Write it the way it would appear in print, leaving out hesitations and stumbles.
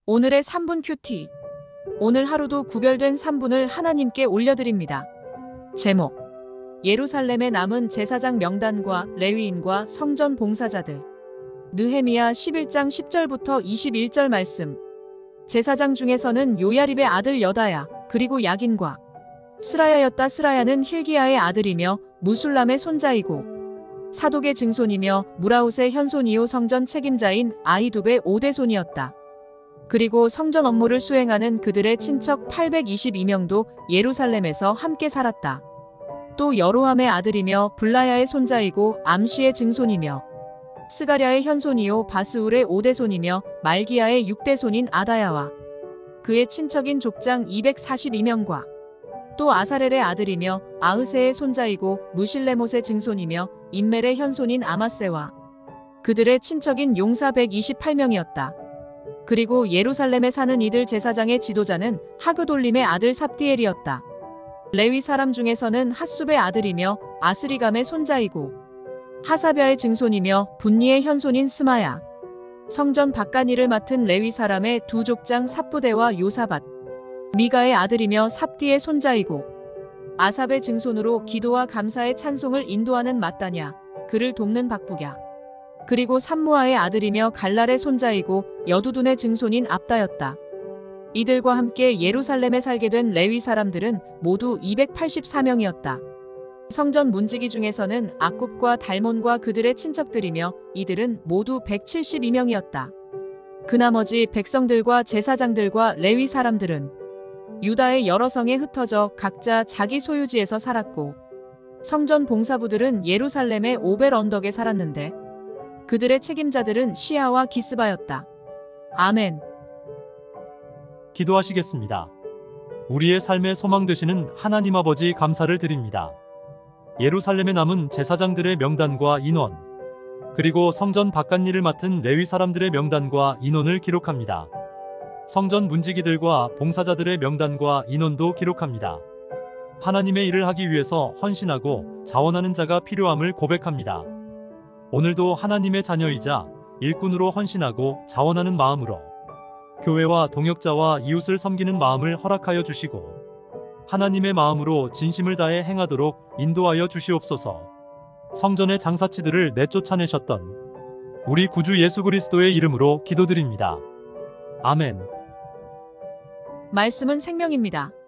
오늘의 3분 큐티. 오늘 하루도 구별된 3분을 하나님께 올려드립니다. 제목: 예루살렘에 남은 제사장 명단과 레위인과 성전 봉사자들. 느헤미야 11장 10절부터 21절 말씀. 제사장 중에서는 요야립의 아들 여다야, 그리고 야긴과 스라야였다. 스라야는 힐기야의 아들이며 무술람의 손자이고 사독의 증손이며 무라웃의 현손이요 성전 책임자인 아히두베의 5대손이었다. 그리고 성전 업무를 수행하는 그들의 친척 822명도 예루살렘에서 함께 살았다. 또 여로함의 아들이며 블라야의 손자이고 암시의 증손이며 스가랴의 현손이요 바스울의 5대손이며 말기야의 6대손인 아다야와 그의 친척인 족장 242명과 또 아사렐의 아들이며 아흐세의 손자이고 무실레못의 증손이며 임멜의 현손인 아마세와 그들의 친척인 용사 128명이었다. 그리고 예루살렘에 사는 이들 제사장의 지도자는 하그돌림의 아들 삽디엘이었다. 레위 사람 중에서는 핫숲의 아들이며 아스리감의 손자이고 하사벼의 증손이며 분니의 현손인 스마야. 성전 바깥일을 맡은 레위 사람의 두 족장 삽부대와 요사밧, 미가의 아들이며 삽디의 손자이고 아삽의 증손으로 기도와 감사의 찬송을 인도하는 마따냐, 그를 돕는 박부랴. 그리고 삼무아의 아들이며 갈랄의 손자이고 여두둔의 증손인 압다였다. 이들과 함께 예루살렘에 살게 된 레위 사람들은 모두 284명이었다. 성전 문지기 중에서는 악굽과 달몬과 그들의 친척들이며 이들은 모두 172명이었다. 그 나머지 백성들과 제사장들과 레위 사람들은 유다의 여러 성에 흩어져 각자 자기 소유지에서 살았고 성전 봉사부들은 예루살렘의 오벨 언덕에 살았는데 그들의 책임자들은 시아와 기스바였다. 아멘. 기도하시겠습니다. 우리의 삶의 소망 되시는 하나님 아버지 감사를 드립니다. 예루살렘에 남은 제사장들의 명단과 인원, 그리고 성전 바깥일을 맡은 레위 사람들의 명단과 인원을 기록합니다. 성전 문지기들과 봉사자들의 명단과 인원도 기록합니다. 하나님의 일을 하기 위해서 헌신하고 자원하는 자가 필요함을 고백합니다. 오늘도 하나님의 자녀이자 일꾼으로 헌신하고 자원하는 마음으로 교회와 동역자와 이웃을 섬기는 마음을 허락하여 주시고 하나님의 마음으로 진심을 다해 행하도록 인도하여 주시옵소서. 성전의 장사치들을 내쫓아내셨던 우리 구주 예수 그리스도의 이름으로 기도드립니다. 아멘. 말씀은 생명입니다.